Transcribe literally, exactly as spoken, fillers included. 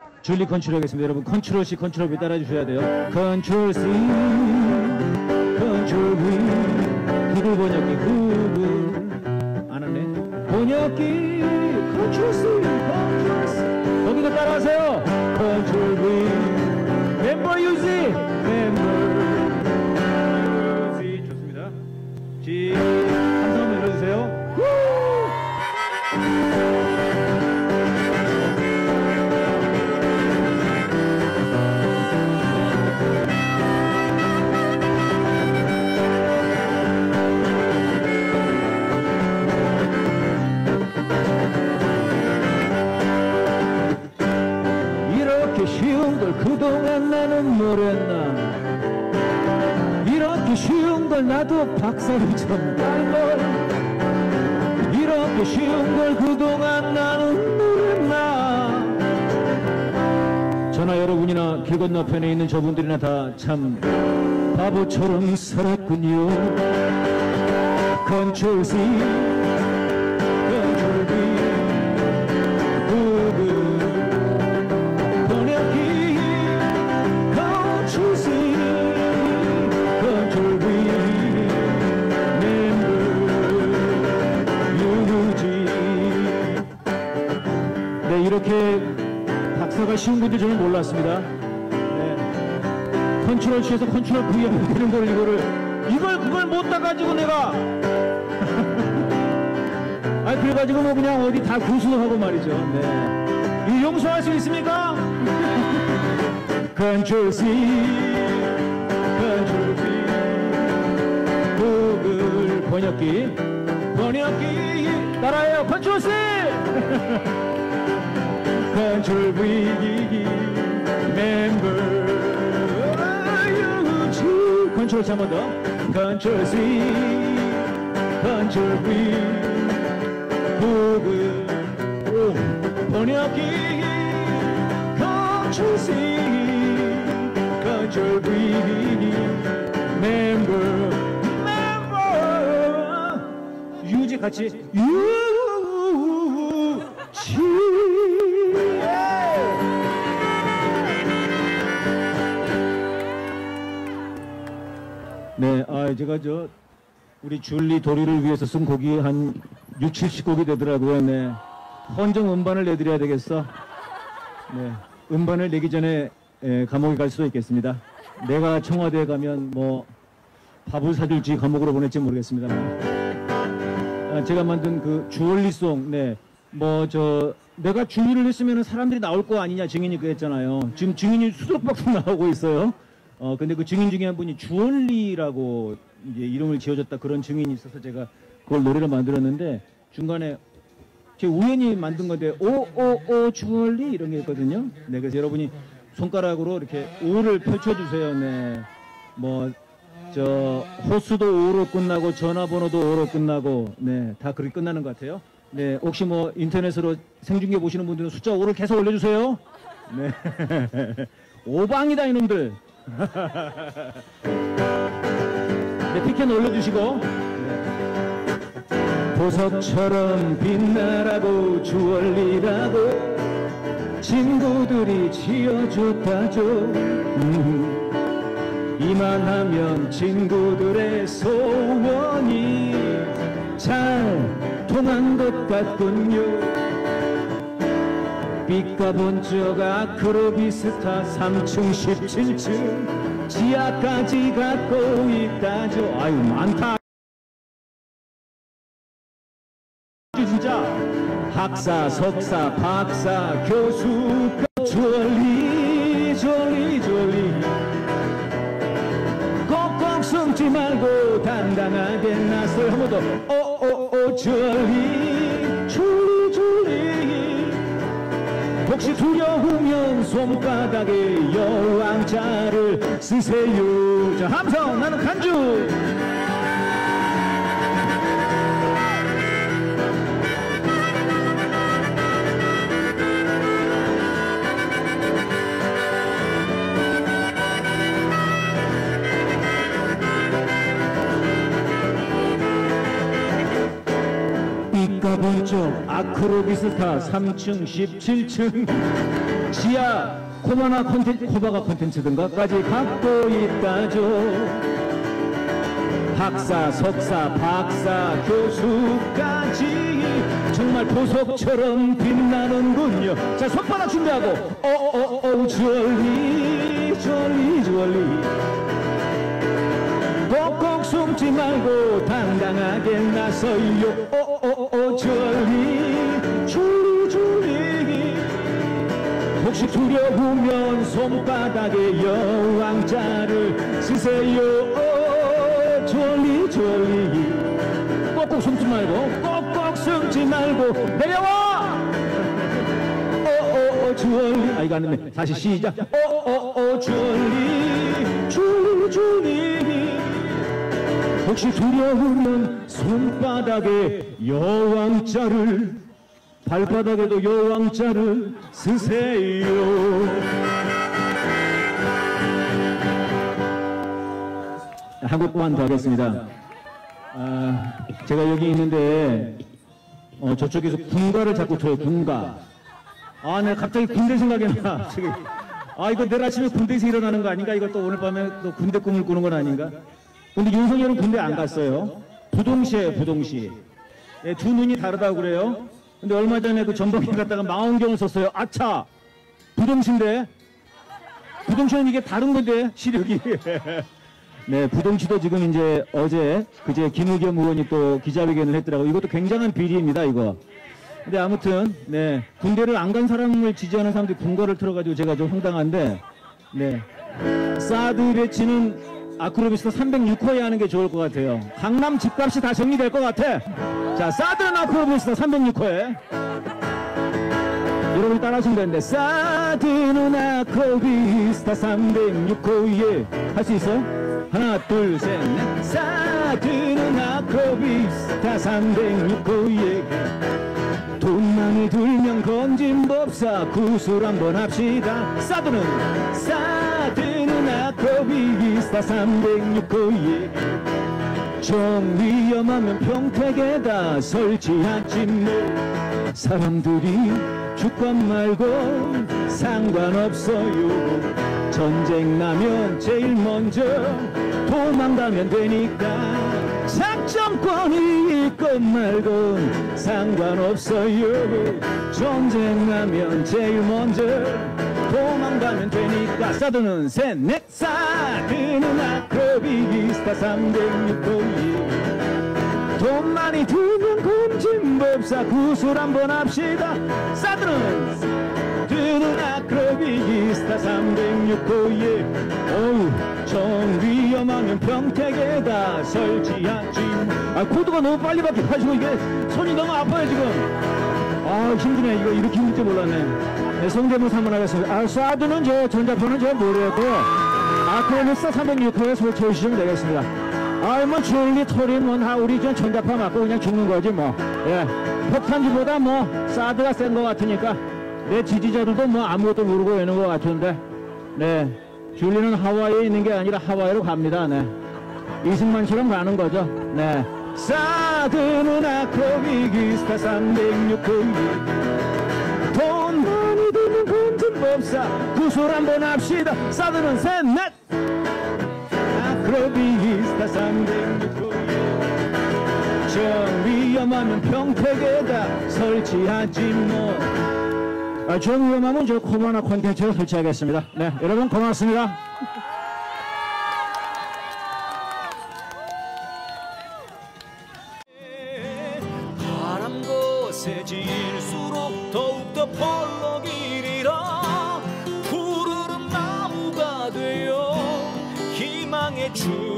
줄리 컨트롤 하겠습니다. 여러분 컨트롤 C 컨트롤 B 따라 주셔야 돼요. 컨트롤 C 컨트롤 V 구글 번역기 구글 안 하네. 번역기 컨트롤 C 컨트롤 C 거기서 따라하세요. 컨트롤 V 멤버 유지 멤버 유지 좋습니다. G 함성 한번 열어주세요. 쉬운 걸 그동안 나는 모르나 이렇게 쉬운 걸 나도 박사를 좀 딴 걸 이렇게 쉬운 걸 그동안 나는 모르나 저나 여러분이나 길 건너편에 있는 저분들이나 다 참 바보처럼 살았군요. 컨트롤 C 컨트롤 V 이렇게 박사가 쉬운 건지 저는 몰랐습니다. 네. 컨트롤 C에서 컨트롤 V 하면 되는 걸 이거를 이걸 그걸 못 따가지고 내가 아 그래가지고 뭐 그냥 어디 다 구수하고 말이죠. 네. 이 용서할 수 있습니까? 컨트롤 C 컨트롤 V 구글 번역기 번역기 따라해요. 컨트롤 C 컨트롤 V 멤버 유지 컨트롤 C 한 번 더 컨트롤 C 컨트롤 V 구글 번역기 컨트롤 C 컨트롤 V 멤버 멤버 유지 같이 유지 네, 아, 제가 저, 우리 줄리 도리를 위해서 쓴 곡이 한 육, 칠십 곡이 되더라고요. 네. 헌정 음반을 내드려야 되겠어. 네. 음반을 내기 전에 에, 감옥에 갈 수도 있겠습니다. 내가 청와대에 가면 뭐, 밥을 사줄지 감옥으로 보낼지 모르겠습니다. 아, 제가 만든 그 주얼리송, 네. 뭐, 저, 내가 주의를 했으면 사람들이 나올 거 아니냐 증인이 그랬잖아요. 지금 증인이 수두룩박수 나오고 있어요. 어, 근데 그 증인 중에 한 분이 주얼리라고 이제 이름을 지어줬다 그런 증인이 있어서 제가 그걸 노래를 만들었는데 중간에 제가 우연히 만든 건데 오, 오, 오, 주얼리 이런 게 있거든요. 네, 그래서 여러분이 손가락으로 이렇게 오를 펼쳐주세요. 네. 뭐, 저, 호수도 오로 끝나고 전화번호도 오로 끝나고 네, 다 그렇게 끝나는 것 같아요. 네, 혹시 뭐 인터넷으로 생중계 보시는 분들은 숫자 오를 계속 올려주세요. 네. 오방이다 이놈들. 네, 피켓 올려주시고 네. 보석처럼 빛나라고 주얼리라고 친구들이 지어줬다죠. 음, 이만하면 친구들의 소원이 잘 통한 것 같군요. 빚가본 적 아크로비스타 삼 층 십칠 층 지하까지 갖고 있다죠. 아유 많다 진짜. 학사 석사 박사 교수 졸리 졸리 졸리 꼭꼭 숨지 말고 당당하게 나설. 한 번 더 오오오 졸리 졸리 졸리. 혹시 두려우면 손바닥에 여왕자를 쓰세요. 자, 함성 나는 간주. 빚가본 적 아크로비스타 삼 층 십칠 층 지하 코바나 콘텐츠, 코바가 콘텐츠든가까지 갖고 있다죠. 박사, 석사, 박사, 교수까지 정말 보석처럼 빛나는군요. 자, 손바닥 준비하고 어어어 졸리 졸리 졸리 꼭꼭 숨지 말고 당당하게 나서요. 어어어 졸리 졸리 졸리 혹시 두려우면 손바닥에 여왕자를 쓰세요. 졸리 졸리 꼭꼭 숨지 말고 꼭꼭 숨지 말고 내려와. 어어어 졸리 아 이거 안 되네. 다시 시작. 어어어 졸리 졸리 졸리 혹시 두려우면 손바닥에 여왕자를 발바닥에도 여왕자를 쓰세요. 한 곡만 더 하겠습니다. 아, 제가 여기 있는데 어, 저쪽에서 군가를 자꾸 쳐요. 군가. 아, 내가 갑자기 군대 생각이 나. 저기. 아, 이거 내일 아침에 군대에서 일어나는 거 아닌가? 이거 또 오늘 밤에 또 군대 꿈을 꾸는 건 아닌가? 근데 윤석열은 군대 안 갔어요. 부동시에 부동시. 예, 두 눈이 다르다고 그래요. 근데 얼마 전에 그 전방에 갔다가 망원경을 썼어요. 아차! 부동시인데? 부동시는 이게 다른 건데, 시력이. 네, 부동치도 지금 이제 어제 그제 김의겸 의원이 또 기자회견을 했더라고. 이것도 굉장한 비리입니다, 이거. 근데 아무튼 네, 군대를 안 간 사람을 지지하는 사람들이 군가를 틀어가지고 제가 좀 황당한데, 네, 사드 배치는 아크로비스타 삼백육 호에 하는 게 좋을 것 같아요. 강남 집값이 다 정리될 것 같아. 자, 사드는 아크로비스타 삼백육 호에. 여러분 따라하시면 되는데, 사드는 아크로비스타 삼백육 호에 할 수 있어요? 하나 둘 셋 넷. 사드는 아크로비스타 삼백육 호에 돈만이 들면 건진법사 구술 한번 합시다. 사드는 사드는 아크로비스타 삼백육 호에 좀 위험하면 평택에다 설치하지 뭐. 사람들이 주권 말고 상관없어요. 전쟁 나면 제일 먼저 도망가면 되니까 작전권이 있건 말건 상관없어요. 전쟁 나면 제일 먼저 도망가면 되니까. 사드는 셋 넷. 사드는 아크로비스타 삼백육 호에 돈 많이 들면 검진법사 구술 한번 합시다. 사드는 드는 아크로비스타 삼백육 호에 어우 정 위험하면 평택에다 설치하지. 아, 코드가 너무 빨리 바뀌어가지고 이게 손이 너무 아파요 지금. 아, 힘드네. 이거 이렇게 힘들 줄 몰랐네. 네, 성대모사 한번 하겠습니다. 아, 사드는 저 전자폰은 제가 모르겠고요. 아크로비스타 삼백육 호에 설치해 주시면 되겠습니다. 아이 뭐 줄리 토리 뭐 다 우리 전 전자파 맞고 그냥 죽는 거지 뭐. 예, 폭탄주보다 뭐 사드가 센 거 같으니까 내 지지자들도 뭐 아무것도 모르고 있는 것 같은데, 네, 줄리는 하와이에 있는 게 아니라 하와이로 갑니다. 네, 이승만처럼 가는 거죠. 네, 사드는 아크로비스타 삼백육 호에 돈 많이 드는 건진법사 구술 한번 합시다. 사드는 셋 넷. 아크로비스타 삼백육 호에 정 위험하면 평택에다 설치하지 뭐. 아, 정 위험하면 저 코바나 콘텐츠를 설치하겠습니다. 네, 여러분 고맙습니다. 바람 거세질수록 더욱더 펄럭이리라. 푸르른 나무가 되어 희망의 주